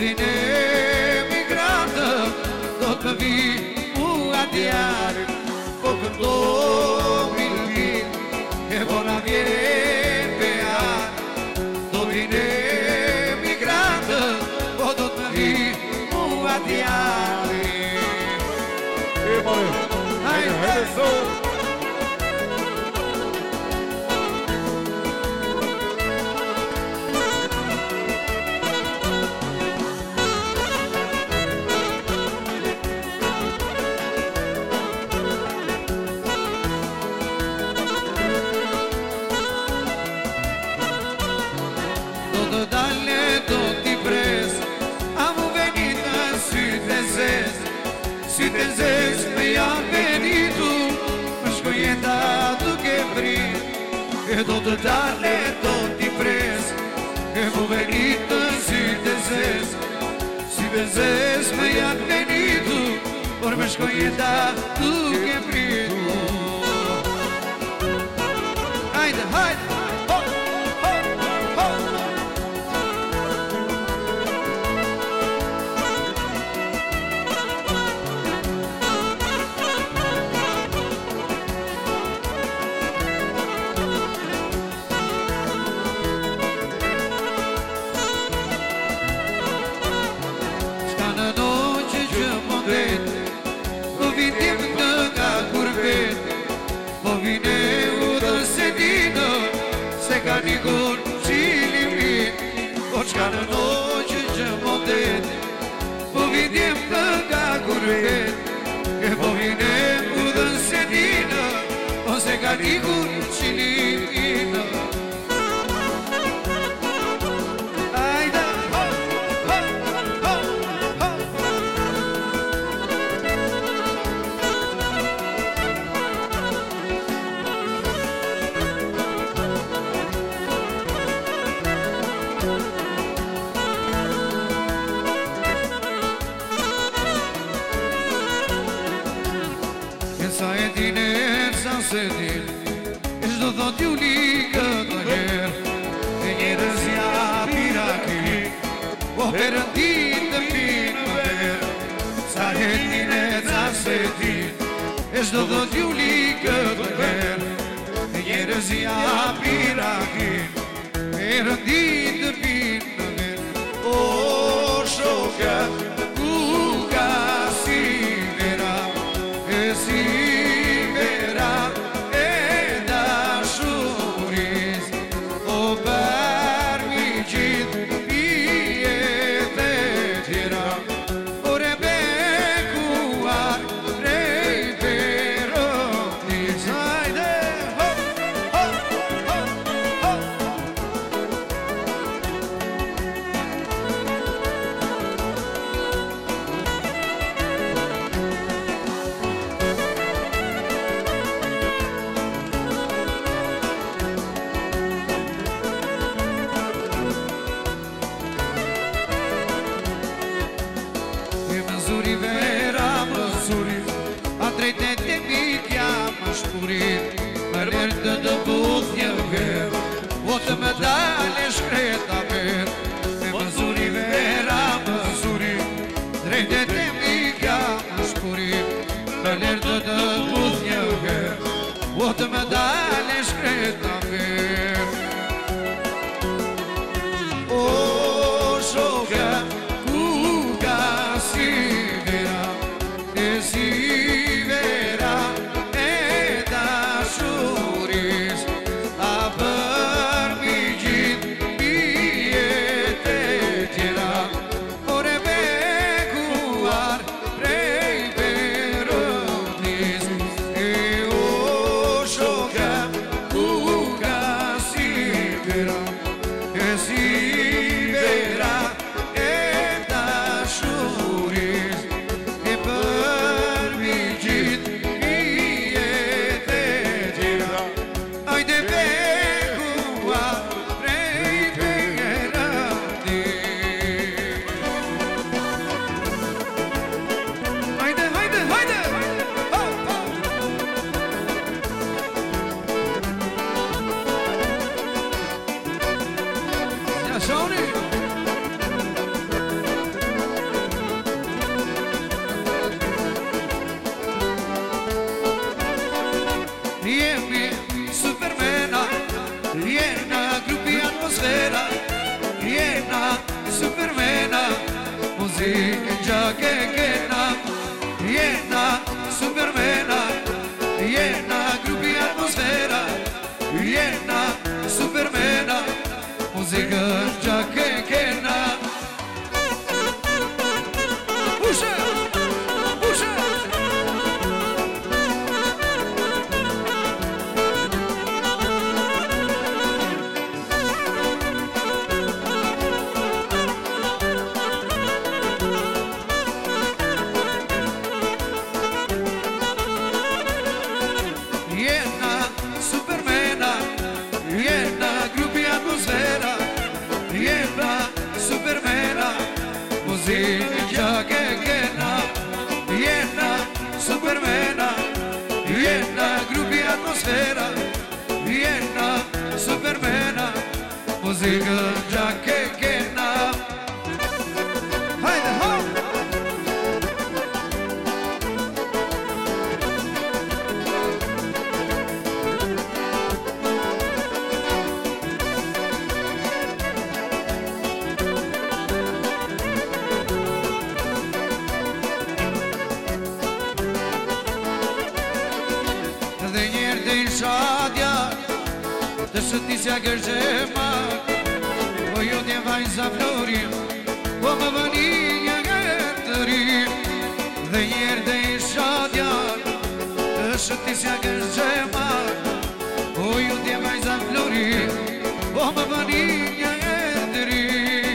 vine migrantă, tot pe vii mua diar, o cântò il vin, che buona viene pe an, tot vine migrantă, o tot pe vii mua diar. Haide, să! Sintezez mi-a venit tu, scoietato che brin, e tot darle tot ti pres, che fu venito sintezez mi-a venit tu, orme scoietato che brin. Haide, haide! Canigur cilimit, Ocșcană noce ce motet, Povidem ca curvet, Che povidem udă-n sedină, O se canigur cilimit. Haide, ho, ho, ho, ho. Sedin, ești do thot ju likë të herë, e njerëz ja piraki, o perëndit të pinë më verë, sa hetin e ca sedin, ești do thot ju likë të herë, e njerëz ja piraki, perëndit të pinë më verë, o shoka, ku ka si vera, e si Të me dale shkreta ver, me mëzuri vera mëzuri, drejtet e mika më shkurim, me lërë të buth një ver, o të me dale shkreta ver. O shoka, ku ka si vera, e si vera e dashuris, a për Ooh. muzika che kena, jena supermena, jena grupi atmosfera, jena supermena, muzika che kena. Puxa, puxa. Muzika che kena, jena supermena, jena grupi atmosfera, jena supermena, muzika che kena. Hajde, hop! Të shëtisja gërgjema, po jo t'je vajza florim, po më bëni një gërtërim. Dhe njerë dhe isha djarë, të shëtisja gërgjema, po jo t'je vajza florim, po më bëni një gërtërim.